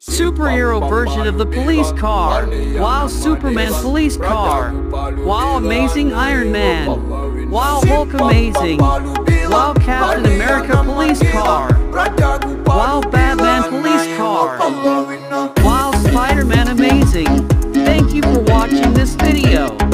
Superhero version of the police car. Wow, Superman police car. Wow, amazing Iron Man. Wow, Hulk amazing. Wow, Captain America police car. Wow,